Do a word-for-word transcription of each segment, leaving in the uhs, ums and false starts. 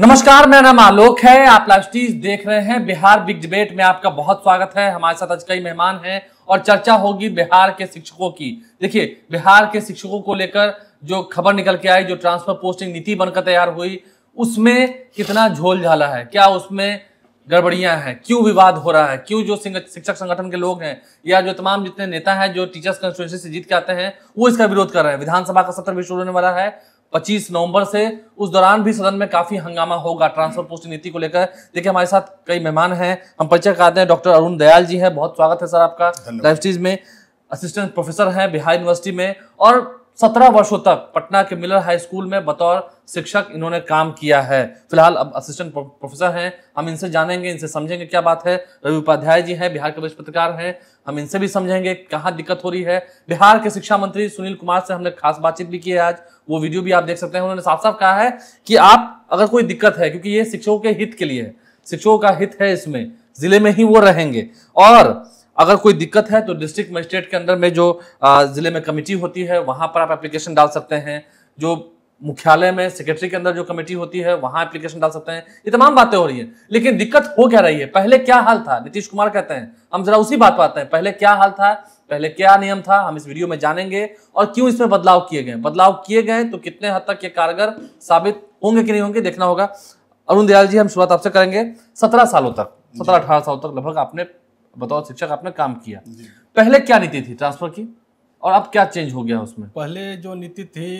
नमस्कार, मेरा नाम आलोक है। आप लाइव स्ट्रीम देख रहे हैं। बिहार बिग डिबेट में आपका बहुत स्वागत है। हमारे साथ आज कई मेहमान हैं और चर्चा होगी बिहार के शिक्षकों की। देखिए, बिहार के शिक्षकों को लेकर जो खबर निकल के आई, जो ट्रांसफर पोस्टिंग नीति बनकर तैयार हुई, उसमें कितना झोल झाला है, क्या उसमें गड़बड़ियां हैं, क्यों विवाद हो रहा है, क्यों जो शिक्षक संगठन के लोग हैं या जो तमाम जितने नेता हैं जो टीचर्स कंस्टिट्यूएंसी से जीत के आते हैं वो इसका विरोध कर रहे हैं। विधानसभा का सत्र भी शुरू होने वाला है पच्चीस नवंबर से। उस दौरान भी सदन में काफी हंगामा होगा ट्रांसफर पोस्टिंग नीति को लेकर। देखिए, हमारे साथ कई मेहमान हैं, हम परिचय कराते हैं। डॉक्टर अरुण दयाल जी हैं, बहुत स्वागत है सर आपका लाइव स्ट्रीम में। असिस्टेंट प्रोफेसर हैं बिहार यूनिवर्सिटी में और सत्रह वर्षों तक पटना के मिलर हाई स्कूल में बतौर शिक्षक इन्होंने काम किया है। फिलहाल अब असिस्टेंट प्रोफेसर हैं। हम इनसे जानेंगे, इनसे समझेंगे क्या बात है। रवि उपाध्याय जी हैं, बिहार के वरिष्ठ पत्रकार हैं, हम इनसे भी समझेंगे कहाँ दिक्कत हो रही है। बिहार के शिक्षा मंत्री सुनील कुमार से हमने खास बातचीत भी की है आज, वो वीडियो भी आप देख सकते हैं। उन्होंने साफ साफ कहा है कि आप अगर कोई दिक्कत है, क्योंकि ये शिक्षकों के हित के लिए है, शिक्षकों का हित है इसमें, जिले में ही वो रहेंगे, और अगर कोई दिक्कत है तो डिस्ट्रिक्ट मजिस्ट्रेट के अंदर में जो जिले में कमेटी होती है वहां पर आप एप्लीकेशन डाल सकते हैं। जो मुख्यालय में सेक्रेटरी के अंदर जो कमेटी होती है वहां एप्लीकेशन डाल सकते हैं। ये तमाम बातें हो रही है, लेकिन दिक्कत हो क्या रही है? पहले क्या हाल था? नीतीश कुमार कहते हैं, हम जरा उसी बात पर आते हैं। पहले क्या हाल था, पहले क्या नियम था, हम इस वीडियो में जानेंगे। और क्यों इसमें बदलाव किए गए, बदलाव किए गए तो कितने हद तक ये कारगर साबित होंगे कि नहीं होंगे, देखना होगा। अरुण दयाल जी, हम शुरुआत आपसे करेंगे। सत्रह सालों तक, सत्रह अठारह सालों तक लगभग आपने बतौर शिक्षक आपने काम किया। पहले क्या नीति थी ट्रांसफर की और अब क्या चेंज हो गया उसमें? पहले जो नीति थी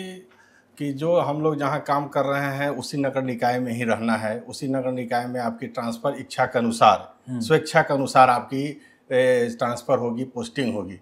कि जो हम लोग जहाँ काम कर रहे हैं उसी नगर निकाय में ही रहना है, उसी नगर निकाय में आपकी ट्रांसफर इच्छा के अनुसार, स्वेच्छा के अनुसार आपकी ट्रांसफर होगी, पोस्टिंग होगी।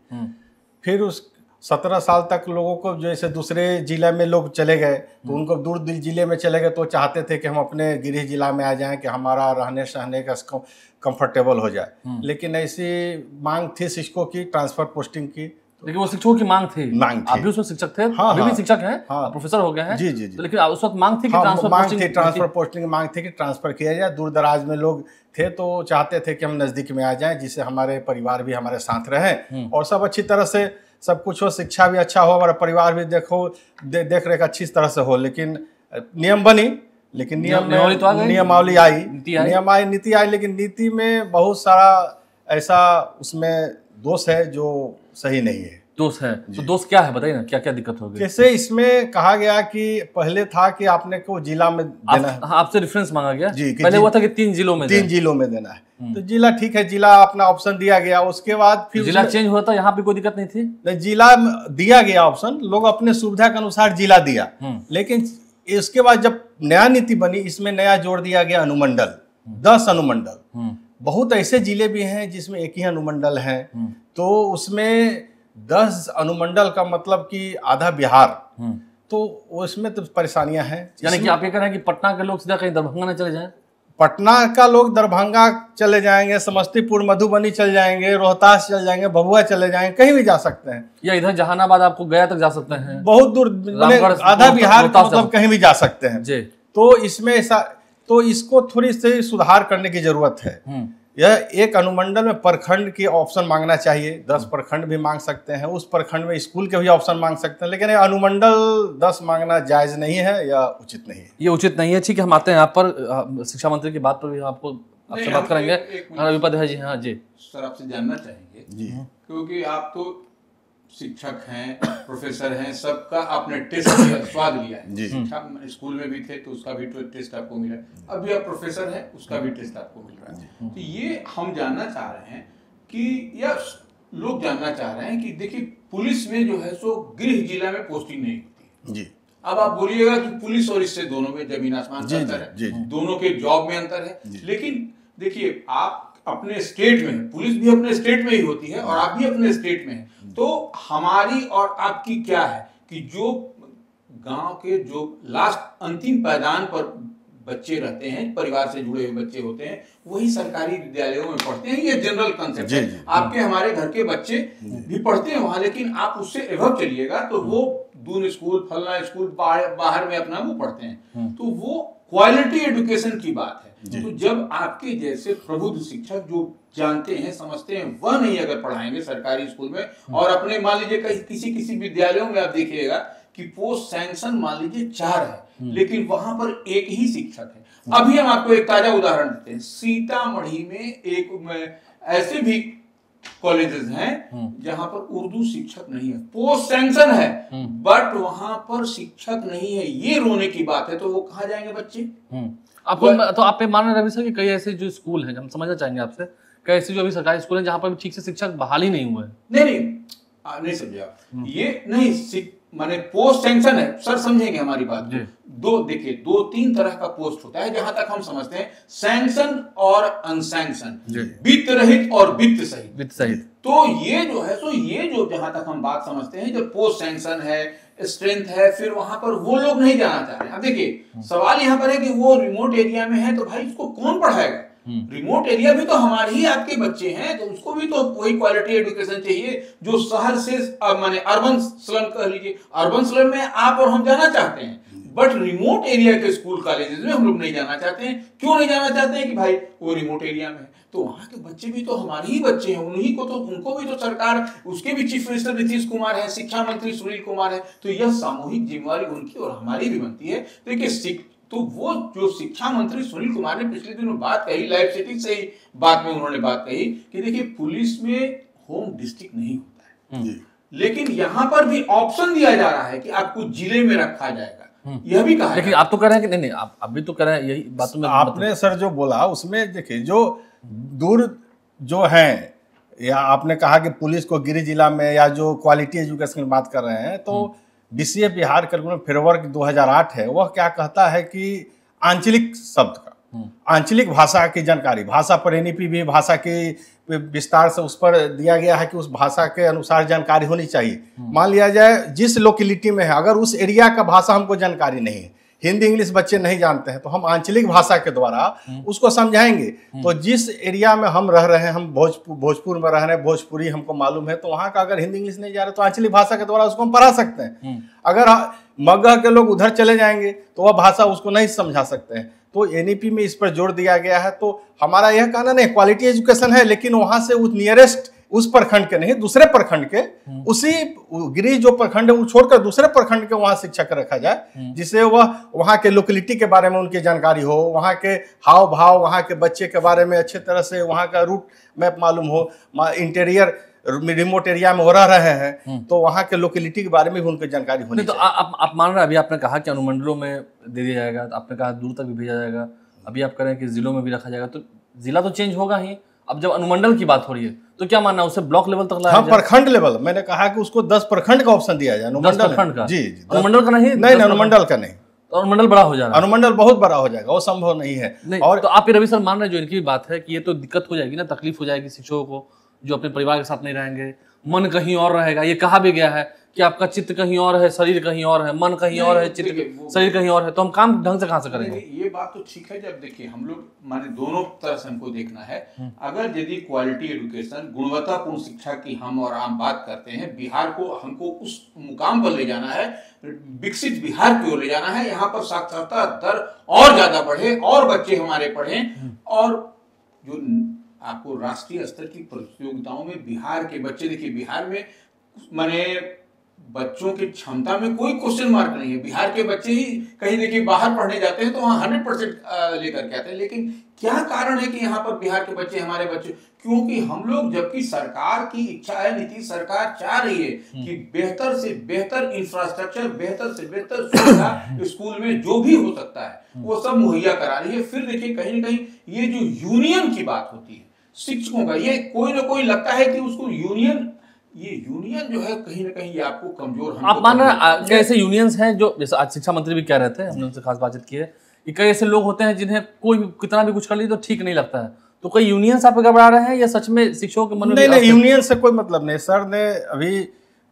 फिर उस सत्रह साल तक लोगों को जैसे दूसरे जिले में लोग चले गए तो उनको दूर दूर जिले में चले गए तो चाहते थे कि हम अपने गृह जिला में आ जाएं कि हमारा रहने सहने का कंफर्टेबल हो जाए। लेकिन ऐसी मांग थी शिक्षकों की ट्रांसफर पोस्टिंग की। लेकिन वो शिक्षकों की मांग थी, मांग थी। आप भी उसमें शिक्षक थे? हाँ, अभी हाँ, भी शिक्षक हैं, हाँ, प्रोफेसर हो गए हैं। जी जी जी। तो लेकिन उस वक्त मांग थी कि हाँ, ट्रांसफर मांग पोस्टिंग थी, ट्रांसफर पोस्टिंग मांग थी कि ट्रांसफर किया जाए। दूर दराज में लोग थे तो चाहते थे कि हम नजदीक में आ जाएं, जिससे हमारे परिवार भी हमारे साथ रहें और सब अच्छी तरह से सब कुछ हो, शिक्षा भी अच्छा हो, हमारा परिवार भी देखो दे, देख रेख अच्छी तरह से हो। लेकिन नियम बनी, लेकिन नियम में नियमावली आई, नियम आई, नीति आई, लेकिन नीति में बहुत सारा ऐसा उसमें दोष है जो सही नहीं है। दोष है तो दोष क्या है, बताइए ना, क्या क्या दिक्कत हो गई? जैसे इसमें कहा गया कि पहले था कि आपने को जिला में देना है। हाँ, आपसे रेफरेंस मांगा गया जी, पहले हुआ था कि तीन जिलों में तीन जिलों में देना है। तो जिला ठीक है, जिला अपना ऑप्शन दिया गया। उसके बाद फिर जिला चेंज हुआ था, यहाँ पे कोई दिक्कत नहीं थी। जिला दिया गया ऑप्शन, लोग अपने सुविधा के अनुसार जिला दिया। लेकिन इसके बाद जब नया नीति बनी, इसमें नया जोड़ दिया गया अनुमंडल, दस अनुमंडल। बहुत ऐसे जिले भी हैं जिसमें एक ही अनुमंडल है, तो उसमें दस अनुमंडल का मतलब कि आधा बिहार, तो उसमें तो परेशानियां हैं। यानी कि आप ये कह रहे हैं कि पटना के लोग सीधा कहीं दरभंगा न चले जाएं? पटना का लोग दरभंगा चले जाएंगे, समस्तीपुर मधुबनी चल जाएंगे, रोहतास चल जाएंगे, भभुआ चले जाएंगे, कहीं भी जा सकते हैं। या इधर जहानाबाद आपको गया तक जा सकते हैं, बहुत दूर, आधा बिहार का मतलब कहीं भी जा सकते हैं जी। तो इसमें ऐसा, तो इसको थोड़ी सी सुधार करने की जरूरत है। यह एक अनुमंडल में प्रखंड की ऑप्शन मांगना चाहिए, दस प्रखंड भी मांग सकते हैं, उस प्रखंड में स्कूल के भी ऑप्शन मांग सकते हैं, लेकिन अनुमंडल दस मांगना जायज नहीं है या उचित नहीं है। ये उचित नहीं है। ठीक है, हम आते हैं यहाँ पर शिक्षा मंत्री की बात पर भी आपको आपसे बात करेंगे। रवि उपाध्याय जी, हाँ जी सर, आपसे जानना चाहेंगे जी, क्योंकि आप तो शिक्षक हैं, प्रोफेसर हैं, सबका आपने टेस्ट लिया, स्वाद लिया है। शिक्षा स्कूल में भी थे तो उसका भी टेस्ट आपको मिला, अभी आप प्रोफेसर हैं उसका भी टेस्ट आपको मिल रहा है। तो ये हम जानना चाह रहे हैं कि, या लोग जानना चाह रहे हैं कि देखिए, पुलिस में जो है सो गृह जिला में पोस्टिंग नहीं होती जी। अब आप बोलिएगा कि पुलिस और इससे दोनों में जमीन आसमान का अंतर है, दोनों के जॉब में अंतर है। लेकिन देखिए, आप अपने स्टेट में, पुलिस भी अपने स्टेट में ही होती है और आप भी अपने स्टेट में हैं। तो हमारी और आपकी क्या है कि जो गांव के जो लास्ट अंतिम पायदान पर बच्चे रहते हैं, परिवार से जुड़े हुए बच्चे होते हैं, वही सरकारी विद्यालयों में पढ़ते हैं। ये जनरल कंसेप्ट है। आपके हमारे घर के बच्चे भी पढ़ते हैं वहां, लेकिन आप उससे एवब चलिएगा तो वो दून स्कूल, फलना स्कूल, बाहर में अपना वो पढ़ते हैं। तो वो क्वालिटी एजुकेशन की बात है। तो जब आपके जैसे प्रबुद्ध शिक्षक जो जानते हैं, समझते हैं, वह नहीं अगर पढ़ाएंगे सरकारी स्कूल में, और अपने मान लीजिए किसी किसी विद्यालयों में आप देखिएगा कि पोस्ट सैंक्शन मान लीजिए चार है लेकिन वहां पर एक ही शिक्षक है। अभी हम आपको एक ताजा उदाहरण देते हैं, सीतामढ़ी में एक में ऐसे भी कॉलेजेस हैं जहां पर उर्दू शिक्षक नहीं है, पोस्ट सैंक्शन है बट वहां पर शिक्षक नहीं है। ये रोने की बात है। तो वो कहाँ जाएंगे बच्चे? आपको तो आप पे मान रहे रवि सर कि कई ऐसे जो स्कूल हैं, हम समझना चाहेंगे आपसे, कई ऐसे जो अभी सरकारी स्कूल हैं जहां पर ठीक से शिक्षक बहाल ही नहीं हुए हैं। नहीं नहीं आ, नहीं समझे आप, ये नहीं माने पोस्ट सैंक्शन है सर, समझेंगे हमारी बात। दो देखिए दो तीन तरह का पोस्ट होता है जहां तक हम समझते हैं, सैंक्शन और अनसैंक्शन, वित्त रहित और वित्त सहित। वित्त सहित तो ये जो है सो ये जो जहां तक हम बात समझते हैं, जब पोस्ट सैंक्शन है, स्ट्रेंथ है, फिर वहां पर वो लोग नहीं जाना चाह रहे हैं। अब देखिए सवाल यहां पर है कि वो रिमोट एरिया में है तो भाई उसको कौन पढ़ाएगा? रिमोट एरिया भी तो हमारे ही आपके बच्चे हैं, तो उसको भी तो वही क्वालिटी एजुकेशन चाहिए जो शहर से माने अर्बन स्लम कह लीजिए, अर्बन स्लम में आप और हम जाना चाहते हैं बट रिमोट एरिया के स्कूल कॉलेजेस में हम लोग नहीं जाना चाहते हैं। क्यों नहीं जाना चाहते हैं? कि भाई वो रिमोट एरिया में है तो वहां के बच्चे भी तो हमारे ही बच्चे हैं, उन्हीं को तो उनको भी तो सरकार, उसके भी चीफ मिनिस्टर नीतीश कुमार है, शिक्षा मंत्री सुनील कुमार है, तो यह सामूहिक जिम्मेवारी उनकी और हमारी भी बनती है। देखिए तो वो जो शिक्षा मंत्री सुनील कुमार ने पिछले दिनों बात कही, लाइव सेटिंग से ही बात में उन्होंने बात कही कि देखिए पुलिस में होम डिस्ट्रिक्ट नहीं होता है, लेकिन यहां पर भी ऑप्शन दिया जा रहा है कि आपको जिले में रखा जाएगा, यह भी कहा। लेकिन आप तो कह रहे हैं कि नहीं नहीं आप अभी तो कह रहे हैं यही बात में आपने सर जो बोला उसमें देखिए जो दूर जो हैं, या आपने कहा कि पुलिस को गिरी जिला में या जो क्वालिटी एजुकेशन की बात कर रहे हैं, तो बीसीए बिहार करिकुलम फ्रेमवर्क दो हज़ार आठ है, वह क्या कहता है कि आंचलिक शब्द का, आंचलिक भाषा की जानकारी, भाषा पर एनईपी भी भाषा की विस्तार से उस पर दिया गया है कि उस भाषा के अनुसार जानकारी होनी चाहिए। मान लिया जाए जिस लोकेलिटी में है, अगर उस एरिया का भाषा हमको जानकारी नहीं है, हिंदी इंग्लिश बच्चे नहीं जानते हैं, तो हम आंचलिक भाषा के द्वारा उसको समझाएंगे। तो जिस एरिया में हम रह रहे हैं, हम भोजपुर भोजपुर में रह रहे हैं, भोजपुरी हमको मालूम है, तो वहाँ का अगर हिंदी इंग्लिश नहीं जा रहा तो आंचलिक भाषा के द्वारा उसको हम पढ़ा सकते हैं। अगर मगह के लोग उधर चले जाएंगे तो वह भाषा उसको नहीं समझा सकते हैं। तो एनईपी में इस पर जोर दिया गया है। तो हमारा यह कहना नहीं, क्वालिटी एजुकेशन है, लेकिन वहाँ से उस नियरेस्ट उस प्रखंड के नहीं, दूसरे प्रखंड के, उसी गिरी जो प्रखंड है वो छोड़कर दूसरे प्रखंड के वहां शिक्षक रखा जाए, जिससे वह वहां के लोकेलिटी के बारे में उनकी जानकारी हो, वहां के हाव भाव, वहां के बच्चे के बारे में अच्छे तरह से वहां का रूट मैप मालूम हो, इंटीरियर रिमोट एरिया में हो रह रहे हैं तो वहां के लोकेलिटी के बारे में भी उनकी जानकारी होनी तो चाहिए। आप आप मान रहे हैं, अभी आपने कहा कि अनुमंडलों में दे दिया जाएगा, आपने कहा दूर तक भी भेजा जाएगा, अभी आप कह रहे हैं कि जिलों में भी रखा जाएगा, तो जिला तो चेंज होगा ही। अब जब अनुमंडल की बात हो रही है तो क्या मानना है उसे ब्लॉक लेवल तक लाया जाए? प्रखंड लेवल, मैंने कहा कि उसको दस प्रखंड का ऑप्शन दिया जाए। अनुमंडल प्रखंड का? जी जी, अनुमंडल का नहीं, नहीं अनुमंडल का नहीं, अनुमंडल बड़ा हो जाएगा, अनुमंडल बहुत बड़ा हो जाएगा, वो संभव नहीं है। नहीं, और तो आप ये रवि सर मान रहे हैं जो इनकी बात है कि ये तो दिक्कत हो जाएगी ना, तकलीफ हो जाएगी शिक्षकों को जो अपने परिवार के साथ नहीं रहेंगे, मन कहीं और रहेगा। ये कहा भी गया है कि आपका चित्त कहीं और है, शरीर कहीं और है, मन कहीं और है, चित्त शरीर कहीं और है, तो हम काम ढंग से कहां से करेंगे? ये बात तो ठीक है। जब देखिए हम लोग माने दोनों तरह से हमको देखना है। अगर यदि क्वालिटी एजुकेशन, गुणवत्तापूर्ण शिक्षा की हम और आम बात करते हैं, बिहार को हमको उस मुकाम पर ले जाना है, विकसित बिहार की ओर ले जाना है, यहाँ पर साक्षरता दर और ज्यादा बढ़े और बच्चे हमारे पढ़े, और जो आपको राष्ट्रीय स्तर की प्रतियोगिताओं में बिहार के बच्चे, देखिए बिहार में माने बच्चों की क्षमता में कोई क्वेश्चन मार्क नहीं है। बिहार के बच्चे ही कहीं देखिए बाहर पढ़ने जाते हैं तो वहाँ हंड्रेड परसेंट लेकर के आते हैं, लेकिन क्या कारण है कि यहाँ पर बिहार के बच्चे, हमारे बच्चे, क्योंकि हम लोग, जबकि सरकार की इच्छा है, नीतीश सरकार चाह रही है कि बेहतर से बेहतर इंफ्रास्ट्रक्चर, बेहतर से बेहतर सुविधा स्कूल में जो भी हो सकता है वो सब मुहैया करा रही है। फिर देखिए कहीं ना कहीं ये जो यूनियन की बात होती है शिक्षकों का, ये कोई ना कोई लगता है कि उसको यूनियन, ये यूनियन जो है कहीं ना कहीं ये आपको कमजोर, आप मान रहे हैं ऐसे यूनियंस हैं जो, जैसे आज शिक्षा मंत्री भी कह रहे थे, हमने उनसे खास बातचीत की है कि कई ऐसे लोग होते हैं जिन्हें कोई कितना भी कुछ कर ली तो ठीक नहीं लगता है, तो कई यूनियंस आप गड़बड़ा रहे हैं या सच में शिक्षकों के मन में? नहीं नहीं, यूनियन से कोई मतलब नहीं। सर ने अभी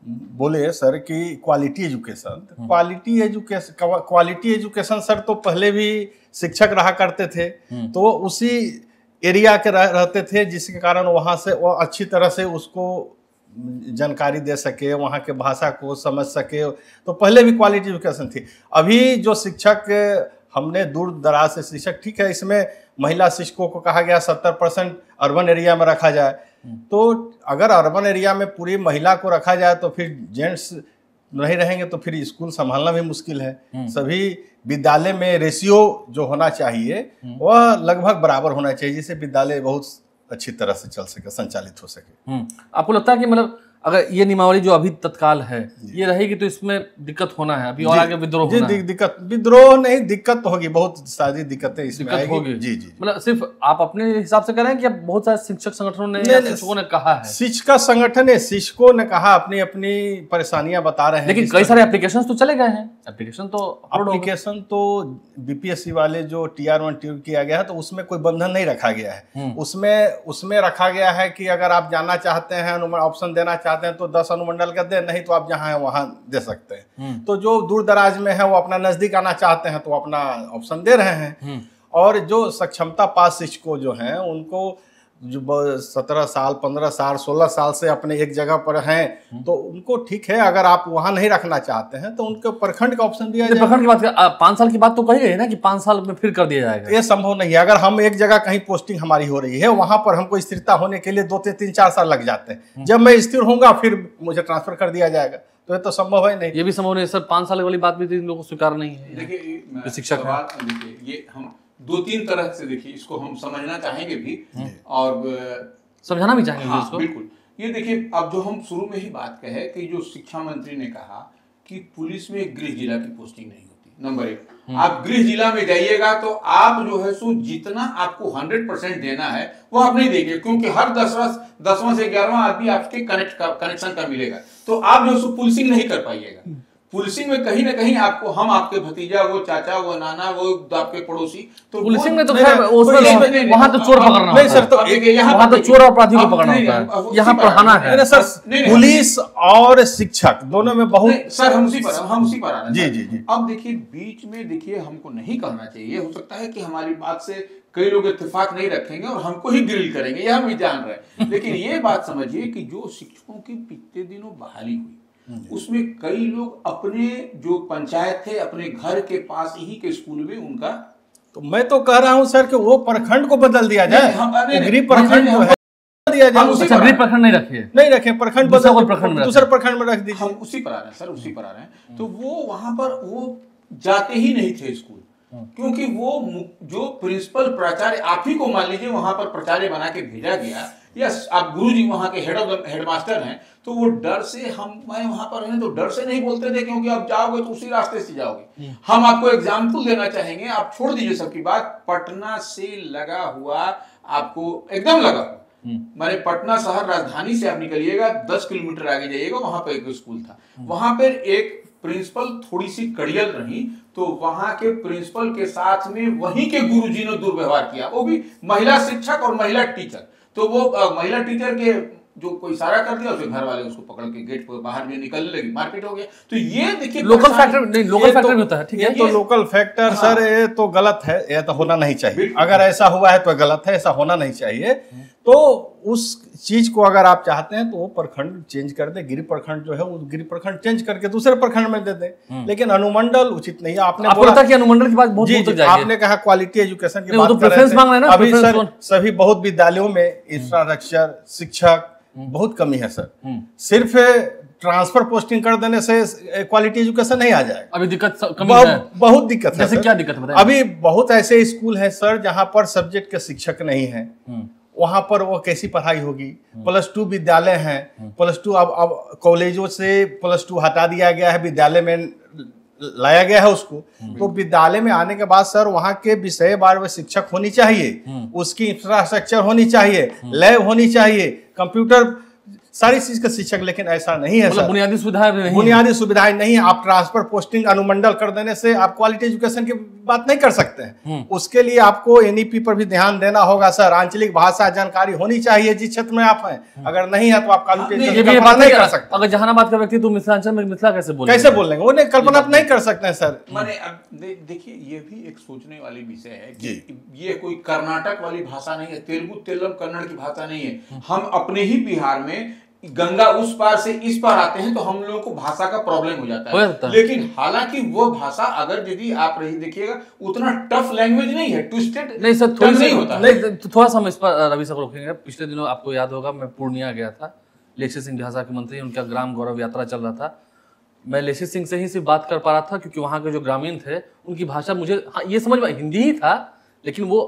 बोले सर कि quality education, quality education quality education sir तो पहले भी शिक्षक रहा करते थे, तो उसी एरिया के रह, रहते थे, जिसके कारण वहाँ से वो अच्छी तरह से उसको जानकारी दे सके, वहाँ के भाषा को समझ सके, तो पहले भी क्वालिटी एजुकेशन थी। अभी जो शिक्षक हमने दूर दराज से शिक्षक, ठीक है इसमें महिला शिक्षकों को कहा गया सत्तर परसेंट अर्बन एरिया में रखा जाए, तो अगर अर्बन एरिया में पूरी महिला को रखा जाए तो फिर जेंट्स नहीं रहेंगे तो फिर स्कूल संभालना भी मुश्किल है। सभी विद्यालय में रेशियो जो होना चाहिए वह लगभग बराबर होना चाहिए, जिससे विद्यालय बहुत अच्छी तरह से चल सके, संचालित हो सके। आपको लगता है कि मतलब अगर ये नियमावली जो अभी तत्काल है ये रहेगी तो इसमें दिक्कत होना है, अभी और आगे विद्रोह जी, होना है? दिक्कत विद्रोह नहीं, दिक्कत तो होगी, बहुत सारी दिक्कतें इसमें आएगी। जी जी, मतलब सिर्फ आप अपने हिसाब से कह रहे हैं कि बहुत सारे शिक्षक संगठनों ने या शिक्षकों ने कहा है? शिक्षक संगठन है, शिक्षकों ने कहा, अपनी अपनी परेशानियां बता रहे हैं। लेकिन कई सारे एप्लीकेशन तो चले गए हैं, एप्लीकेशन तो एप्लीकेशन तो बीपीएससी वाले जो टी आर वन टी किया गया है तो उसमें कोई बंधन नहीं रखा गया है। उसमें उसमें रखा गया है कि अगर आप जानना चाहते हैं, ऑप्शन देना चाहते हैं तो दस अनुमंडल का दे, नहीं तो आप जहाँ है वहाँ दे सकते हैं। तो जो दूर दराज में है वो अपना नजदीक आना चाहते हैं तो अपना ऑप्शन दे रहे हैं। और जो सक्षमता पास शिक्षकों जो हैं उनको जो सत्रह साल, पंद्रह साल, सोलह साल से अपने एक जगह पर हैं तो उनको ठीक है, अगर आप वहां नहीं रखना चाहते हैं तो उनको प्रखंड का ऑप्शन दिया जाए। प्रखंड की बात, पाँच साल की बात तो कही गई है ना कि पाँच साल में फिर कर दिया जाएगा। ये संभव नहीं है। अगर हम एक जगह कहीं पोस्टिंग हमारी हो रही है, वहां पर हमको स्थिरता होने के लिए दो तीन तीन चार साल लग जाते हैं। जब मैं स्थिर होऊंगा फिर मुझे ट्रांसफर कर दिया जाएगा, तो ये तो संभव है नहीं। ये भी संभव नहीं सर, पाँच साल वाली बात भी इन लोगों को स्वीकार नहीं है। देखिए शिक्षक देखिए ये हम दो तीन तरह से देखिए इसको हम समझना चाहेंगे भी और समझाना भी चाहेंगे। हाँ, इसको बिल्कुल। ये देखिए अब जो हम शुरू में ही बात कहे कि जो शिक्षा मंत्री ने कहा कि पुलिस में गृह जिला की पोस्टिंग नहीं होती। नंबर एक, आप गृह जिला में जाइएगा तो आप जो है सो जितना आपको हंड्रेड परसेंट देना है वो आप नहीं देंगे, क्योंकि हर दसवां दसवां से ग्यारहवां आदमी आपके कनेक्ट का कनेक्शन का मिलेगा, तो आप जो है सो पुलिसिंग नहीं कर पाइएगा। पुलिसिंग में कहीं ना कहीं आपको हम आपके भतीजा, वो चाचा, वो नाना, वो आपके पड़ोसी, तो पुलिसिंग में तो खैर वहां तो चोर पकड़ना होता है। सर तो वहां तो चोर और अपराधी को पकड़ना होता है, यहाँ पढ़ाना है। सर पुलिस और शिक्षक दोनों में बहुत। सर हम उसी पर हम उसी पर आ रहे हैं। जी जी जी। अब देखिए बीच में देखिए हमको नहीं करना चाहिए, हो सकता है कि हमारी बात से कई लोग इत्तेफाक नहीं रखेंगे और हमको ही ग्रिल करेंगे, यह हम भी जान रहे हैं। लेकिन ये बात समझिए कि जो शिक्षकों की पिछले दिनों बहाली हुई उसमें कई लोग अपने जो पंचायत थे अपने घर के पास ही के स्कूल में उनका, तो मैं तो कह रहा हूं सर कि वो प्रखंड को बदल दिया जाए। गृह प्रखंड जो है दिया जाए, गृह प्रखंड नहीं रखे नहीं रखे प्रखंड बदल प्रखंड दूसरे प्रखंड में रख दीजिए। हम उसी पर आ रहे हैं सर, उसी पर आ रहे हैं। तो वो वहां पर वो जाते ही नहीं थे स्कूल, क्योंकि वो जो प्रिंसिपल प्राचार्य आप ही को मान लीजिए वहां पर प्राचार्य बना के भेजा गया, यस आप गुरुजी वहां के हेड ऑफ हेडमास्टर हैं, तो वो डर से हम मैं वहां पर हैं तो डर से नहीं बोलते थे, क्योंकि आप जाओगे तो उसी रास्ते से जाओगे। हम आपको एग्जाम्पल देना चाहेंगे, आप छोड़ दीजिए सबकी बात, पटना से लगा हुआ आपको एकदम लगा माने पटना शहर राजधानी से आप निकलिएगा दस किलोमीटर आगे जाइएगा, वहां पर एक स्कूल था, वहां पर एक प्रिंसिपल थोड़ी सी कड़ियल रही, तो वहां के प्रिंसिपल के साथ में वहीं के गुरुजी ने दुर्व्यवहार किया, वो भी महिला शिक्षक और महिला टीचर। तो वो आ, महिला टीचर के जो कोई इशारा कर दिया, उसके घर वाले उसको पकड़ के गेट पर बाहर में निकलने लगी, मारपीट हो गया। तो ये देखिए लोकल फैक्टर नहीं, लोकल फैक्टर भी होता है, ठीक है, तो लोकल फैक्टर सर ये तो गलत है, ये तो होना नहीं चाहिए। अगर ऐसा हुआ है तो गलत है, ऐसा होना नहीं चाहिए। तो उस चीज को अगर आप चाहते हैं तो वो प्रखंड चेंज कर दे, गिरि प्रखंड जो है वो गिरि प्रखंड चेंज करके दूसरे प्रखंड में दे दे, लेकिन अनुमंडल उचित नहीं है। आपने आपको लगता है कि अनुमंडल की बात बहुत जी, जी, आपने कहा क्वालिटी एजुकेशन की बात कर रहे थे, अभी सर सभी बहुत विद्यालयों में इंफ्रास्ट्रक्चर, शिक्षक बहुत कमी है सर। सिर्फ ट्रांसफर पोस्टिंग कर देने से क्वालिटी एजुकेशन नहीं आ जाएगा। अभी दिक्कत कमी बहुत, है। बहुत दिक्कत है। जैसे क्या दिक्कत बताइए? अभी बहुत ऐसे स्कूल हैं सर जहां पर सब्जेक्ट के शिक्षक नहीं है, वहां पर वो कैसी पढ़ाई होगी। प्लस टू विद्यालय हैं, प्लस टू अब अब कॉलेजों से प्लस टू हटा दिया गया है, विद्यालय में लाया गया है उसको। तो विद्यालय में आने के बाद सर वहाँ के विषय बार में शिक्षक होनी चाहिए, उसकी इंफ्रास्ट्रक्चर होनी चाहिए, लैब होनी चाहिए, कंप्यूटर, सारी चीज का शिक्षक, लेकिन ऐसा नहीं है सर। बुनियादी सुविधाएं नहीं, बुनियादी सुविधाएं नहीं है। आप ट्रांसफर पोस्टिंग अनुमंडल कर देने से आप क्वालिटी एजुकेशन की बात नहीं कर सकते हैं। उसके लिए आपको एनईपी पर भी ध्यान देना होगा सर। आंचलिक भाषा जानकारी होनी चाहिए जिस क्षेत्र में आप हैं, अगर नहीं है तो आप क्वालिटी एजुकेशन नहीं कर सकते। अगर जहानाबाद का व्यक्ति तो मिथिलांचल में मिथिला कैसे बोलेंगे, कैसे बोलेंगे, वो कल्पना नहीं कर सकते हैं सर। माने अब देखिए ये भी एक सोचने वाली विषय है कि ये कोई कर्नाटक वाली भाषा नहीं है, तेलुगु तेलम कन्नड़ की भाषा नहीं है। हम अपने ही बिहार में गंगा उस पार से इस पार आते हैं तो हम लोगों को भाषा का प्रॉब्लम हो जाता है, है। लेकिन हालांकि वो भाषा अगर यदि आप रही देखिएगा उतना टफ लैंग्वेज नहीं है, ट्विस्टेड नहीं सर, थोड़ी नहीं होता नहीं, तो थोड़ा सा हम इस पर रवि सर को रोकेंगे। पिछले दिनों आपको याद होगा मैं पूर्णिया गया था, लेक्ष्य सिंह झासा के मंत्री, उनका ग्राम गौरव यात्रा चल रहा था। मैं लेसी सिंह से ही सिर्फ बात कर पा रहा था, क्योंकि वहाँ के जो ग्रामीण थे उनकी भाषा मुझे, हाँ ये समझ में हिंदी ही था, लेकिन वो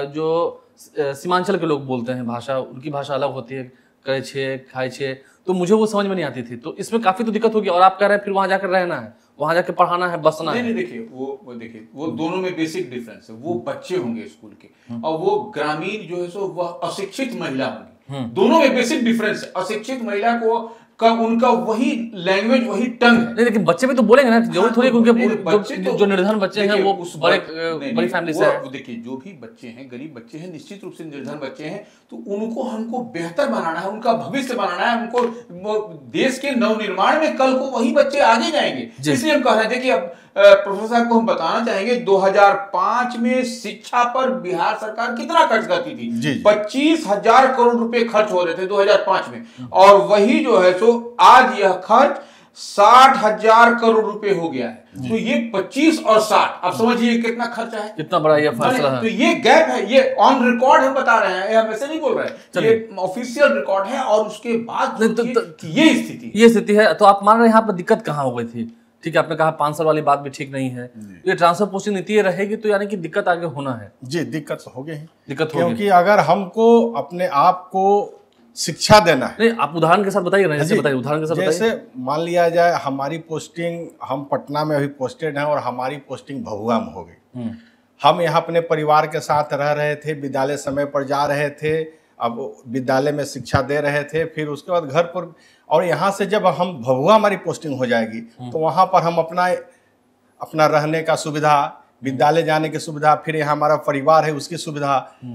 जो सीमांचल के लोग बोलते हैं भाषा, उनकी भाषा अलग होती है, करे छे खाए छे, तो मुझे वो समझ में नहीं आती थी। तो इसमें काफी तो दिक्कत होगी। और आप कह रहे हैं फिर वहाँ जाकर रहना है, वहाँ जाके पढ़ाना है, बसना है। नहीं नहीं देखिए वो वो देखिए वो दोनों में बेसिक डिफरेंस है। वो बच्चे होंगे स्कूल के और वो ग्रामीण जो है सो वह अशिक्षित महिला होंगी। दोनों में बेसिक डिफरेंस है। अशिक्षित महिला को का उनका वही लैंग्वेज वही टंग है। नहीं लेकिन बच्चे भी तो बोलेंगे ना, जरूर थोड़ी उनके बच्चे जो, जो निर्धन बच्चे हैं वो उस बड़े बड़ी फैमिली से हैं। देखिए जो भी बच्चे हैं, गरीब बच्चे हैं, निश्चित रूप से निर्धन बच्चे हैं, तो उनको हमको बेहतर बनाना है, उनका भविष्य बनाना है, उनको देश के नवनिर्माण में कल को वही बच्चे आगे जाएंगे। इसलिए हम कह रहे हैं, देखिए अब प्रोफेसर साहब को हम बताना चाहेंगे दो हज़ार पाँच में शिक्षा पर बिहार सरकार कितना खर्च करती थी? पच्चीस हजार करोड़ रुपए खर्च हो रहे थे दो हज़ार पाँच में, और वही जो है सो आज यह खर्च साठ हजार करोड़ रुपए हो गया है। तो ये पच्चीस और साठ, अब समझिए कितना खर्चा है, कितना बड़ा ये फासला है। तो ये गैप है, ये ऑन रिकॉर्ड हम बता रहे हैं, हम ऐसे नहीं बोल रहे हैं, ये ऑफिशियल रिकॉर्ड है। और उसके बाद तो, तो, तो, ये स्थिति ये स्थिति है। तो आप मान रहे हैं यहाँ पर दिक्कत कहाँ हो गई थी? ठीक है, आपने कहा पाँच साल वाली बात भी ठीक नहीं है, ये ट्रांसफर पोस्टिंग नीति रहेगी तो यानी कि दिक्कत आगे होना है। जी दिक्कत हो गई, दिक्कत हो क्योंकि अगर हमको अपने आप को शिक्षा देना है। नहीं आप उदाहरण के साथ बताइए ना, जैसे बताइए उदाहरण के साथ बताइए। जैसे मान लिया जाए हमारी पोस्टिंग, हम पटना में अभी पोस्टेड हैं और हमारी पोस्टिंग भभुआ में हो गई। हम यहाँ अपने परिवार के साथ रह रहे थे, विद्यालय समय पर जा रहे थे, अब विद्यालय में शिक्षा दे रहे थे, फिर उसके बाद घर पर, और यहाँ से जब हम भभुआ हमारी पोस्टिंग हो जाएगी तो वहाँ पर हम अपना अपना रहने का सुविधा, विद्यालय जाने की सुविधा, फिर यहाँ हमारा परिवार है उसकी सुविधा।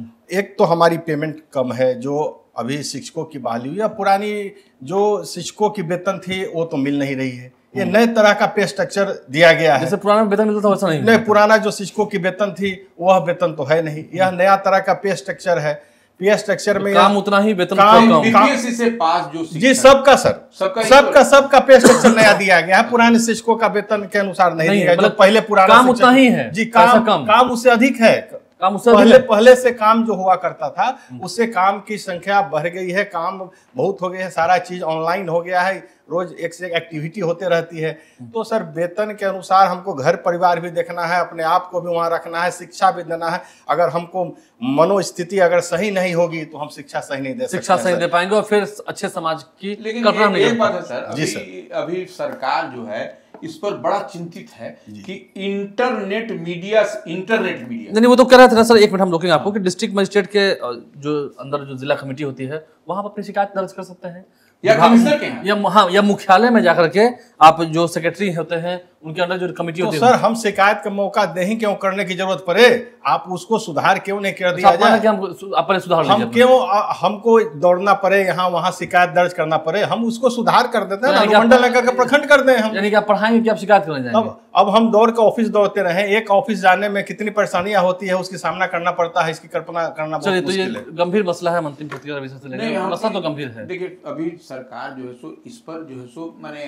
एक तो हमारी पेमेंट कम है, जो अभी शिक्षकों की बहाली हुई, या पुरानी जो शिक्षकों की वेतन थी वो तो मिल नहीं रही है। ये नए तरह का पे स्ट्रक्चर दिया गया है। जैसे पुराना वेतन मिलता था वैसा नहीं, नहीं पुराना जो शिक्षकों की वेतन थी वह वेतन तो है नहीं, यह नया तरह का पे स्ट्रक्चर है। पे स्ट्रक्चर में काम उतना ही, वेतन काम, बीपीएससी से पास जो जी सबका सर सबका सबका सबका पे स्ट्रक्चर नया दिया गया है। पुराने शिक्षकों का वेतन के अनुसार नहीं दिया गया, जो पहले पुराना काम उतना ही है जी, काम काम उससे अधिक है। काम उससे पहले पहले से काम जो हुआ करता था उससे काम की संख्या बढ़ गई है, काम बहुत हो गया है, सारा चीज ऑनलाइन हो गया है, रोज एक से एक एक्टिविटी होते रहती है। तो सर वेतन के अनुसार हमको घर परिवार भी देखना है, अपने आप को भी वहाँ रखना है, शिक्षा भी देना है। अगर हमको मनोस्थिति अगर सही नहीं होगी तो हम शिक्षा सही नहीं दे सकते, शिक्षा सही दे पाएंगे और फिर अच्छे समाज की कल्पना नहीं। एक बात है सर, अभी अभी सरकार जो है इस पर बड़ा चिंतित है कि इंटरनेट मीडिया इंटरनेट मीडिया नहीं वो तो कह रहे थे ना सर, एक मिनट हम रोकेंगे आपको, कि डिस्ट्रिक्ट मजिस्ट्रेट के जो अंदर जो जिला कमेटी होती है वहां पर अपनी शिकायत दर्ज कर सकते हैं, या कमिश्नर के हैं, या हाँ या मुख्यालय में जाकर के आप जो सेक्रेटरी होते हैं उनके अंदर जो कमेटी होती है। तो सर हम शिकायत का मौका नहीं क्यों करने की जरूरत पड़े, आप उसको सुधार क्यों नहीं कर दिया जाए? कि हम अपने सुधार हम क्यों हमको दौड़ना पड़े, यहाँ वहाँ शिकायत दर्ज करना पड़े? हम उसको सुधार कर देते हैं, अनुमंडल लेकर के प्रखंड कर दें हम। यानी कि आप पढ़ाएंगे कि आप शिकायत करने जाएंगे? अब अब हम दौड़ के ऑफिस दौड़ते रहे, एक ऑफिस जाने में कितनी परेशानियां होती है, उसकी सामना करना पड़ता है, इसकी कल्पना करना बहुत मुश्किल है। तो ये गंभीर मसला है, मंत्री प्रतिक्रिया विषय से लेकर मसला तो गंभीर है। देखिए अभी सरकार जो है सो इस पर जो है सो मैंने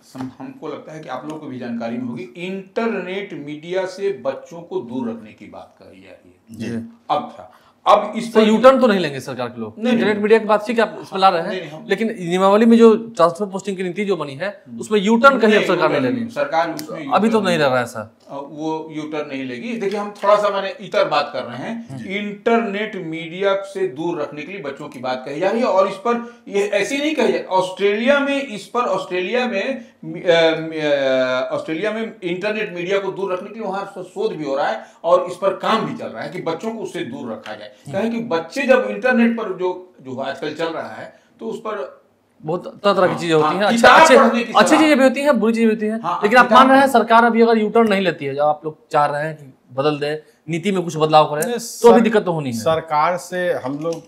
हमको लगता है कि आप लोगों को भी जानकारी में होगी, इंटरनेट मीडिया से बच्चों को दूर रखने की बात कही जा रही है। अब था अब इस पर यू टर्न तो नहीं लेंगे सरकार के लोग, इंटरनेट मीडिया की बात ठीक है आप इसमें ला रहे हैं, लेकिन नियमावली में जो ट्रांसफर पोस्टिंग की नीति जो बनी है उसमें यू टर्न कहीं सरकार नहीं लेनी, सरकार उसमें अभी तो नहीं लग रहा है ऐसा, वो यू टर्न नहीं लेगी। देखिए हम थोड़ा सा मैंने इतर बात कर रहे हैं, इंटरनेट मीडिया से दूर रखने के लिए बच्चों की बात कही जा रही है, और इस पर ये ऐसी नहीं कही जाए। ऑस्ट्रेलिया में इस पर ऑस्ट्रेलिया में ऑस्ट्रेलिया में इंटरनेट मीडिया को दूर रखने के लिए वहां शोध भी हो रहा है और इस पर काम भी चल रहा है कि बच्चों को उससे दूर रखा जाए। कहें कि बच्चे जब इंटरनेट पर जो जो आजकल चल रहा है तो उस पर बहुत तरह तरह की चीजें होती हैं, अच्छे अच्छे अच्छी चीजें भी होती हैं, बुरी चीजें भी होती हैं, लेकिन आप मान रहे हैं सरकार अभी अगर यू टर्न नहीं लेती है, जब आप लोग चाह रहे हैं कि बदल दे, नीति में कुछ बदलाव करें, तो अभी दिक्कत तो होनी है। सरकार से हम लोग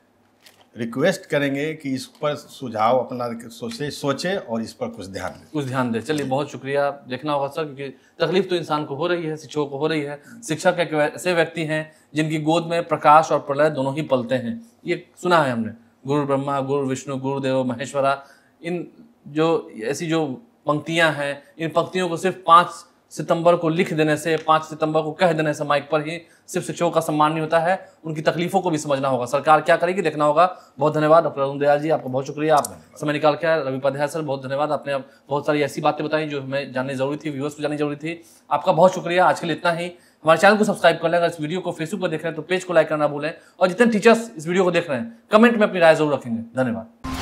रिक्वेस्ट करेंगे कि इस पर सुझाव अपना सोचे सोचे और इस पर कुछ ध्यान दे कुछ ध्यान दे चलिए बहुत शुक्रिया। देखना होगा सर, क्योंकि तकलीफ तो इंसान को हो रही है, शिक्षकों को हो रही है। शिक्षक एक ऐसे व्यक्ति हैं जिनकी गोद में प्रकाश और प्रलय दोनों ही पलते हैं, ये सुना है हमने, गुरु ब्रह्मा गुरु विष्णु गुरुदेव महेश्वरा, इन जो ऐसी जो पंक्तियां हैं, इन पंक्तियों को सिर्फ पाँच सितंबर को लिख देने से, पाँच सितंबर को कह देने से माइक पर ही सिर्फ शिक्षकों का सम्मान नहीं होता है, उनकी तकलीफों को भी समझना होगा। सरकार क्या करेगी देखना होगा। बहुत धन्यवाद डॉक्टर अरुण दयाल जी, आपका बहुत शुक्रिया, आप समय निकाल के आए। रवि उपाध्याय सर बहुत धन्यवाद, आपने बहुत सारी ऐसी बातें बताई जो हमें जाननी जरूरी थी, व्यूअर्स को जाननी जरूरी थी। आपका बहुत शुक्रिया। आज के लिए इतना ही। हमारे चैनल को सब्सक्राइब कर लें। अगर इस वीडियो को फेसबुक पर देख रहे हैं तो पेज को लाइक करना भूलें, और जितने टीचर्स इस वीडियो को देख रहे हैं कमेंट में अपनी राय जरूर रखेंगे। धन्यवाद।